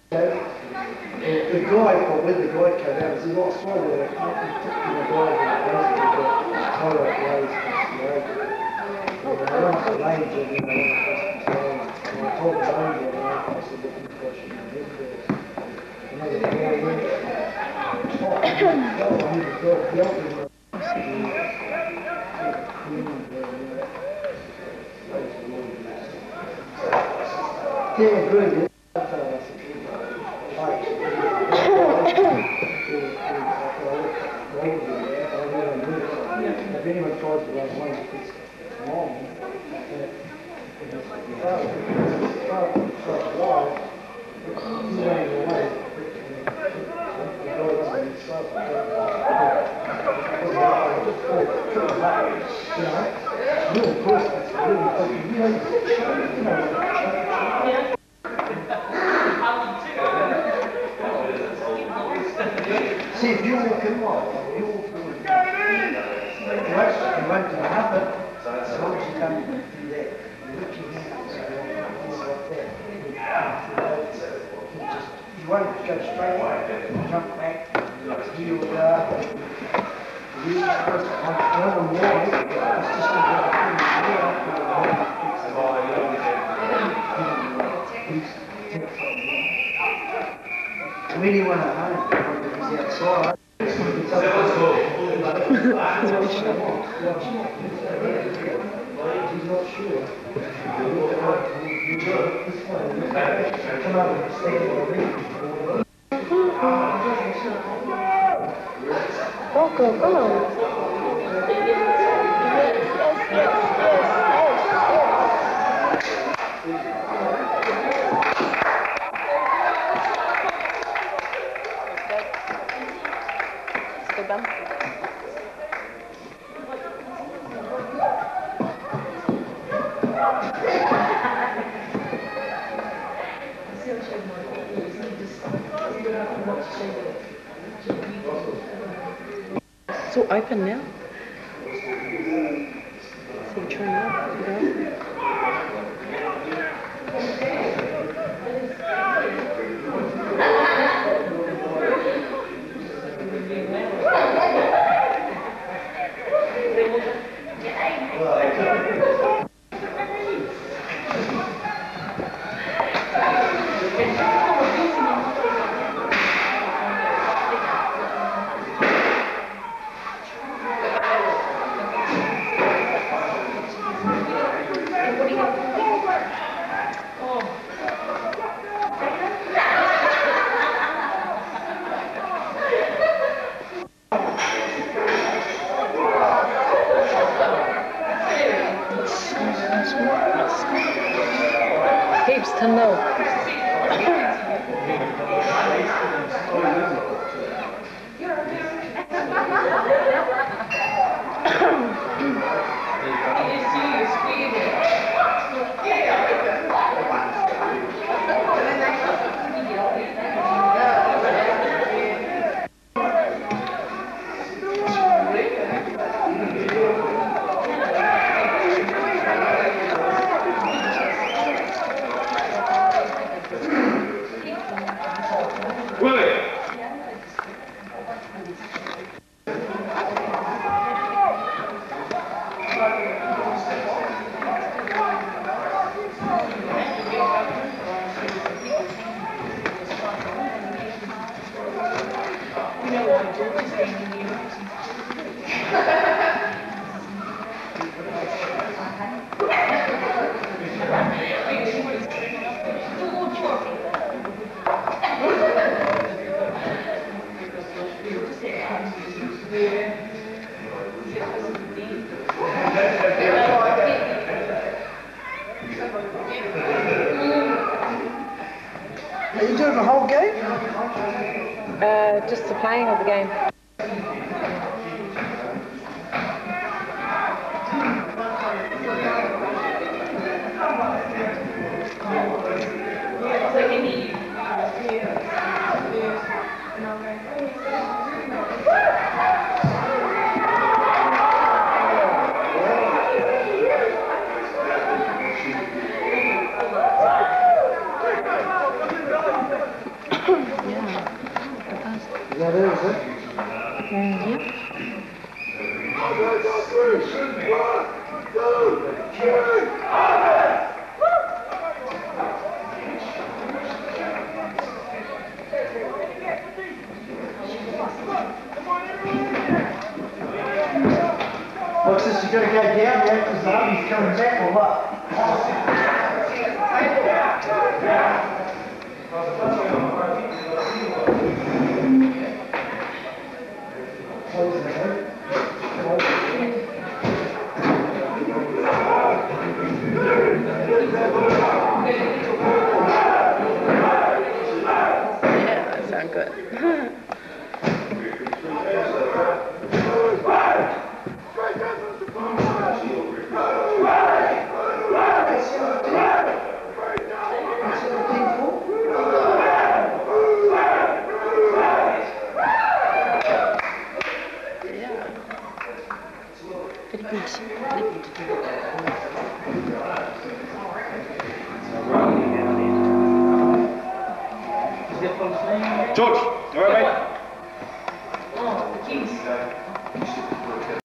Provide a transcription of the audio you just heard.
The guy, or when the guy came out, there's a lot of smoke there. The guy basically got collar raised I went to the range and then I told the ranger, I said, look, you've got shit in the head there. And they said, yeah, yeah, good. If anyone tries to run away with this long, see, if you walk in it won't happen as long as you come through there. You lift your hands like that. You won't go straight away. Jump back, heel guard. You supposed to come one more. It's just to anyone at home, he's outside. He's not sure. Come out and stand Rocco, come on. Let's go down. It's all open now. So you turn it up, you go. Heaps to know. Are you doing the whole game? Just the playing of the game. that it, is it? Yeah. What's this, you gonna go down there because the hubby's coming back or what? Yeah, that sounds good. Very good. George, you alright, mate? Oh, the keys.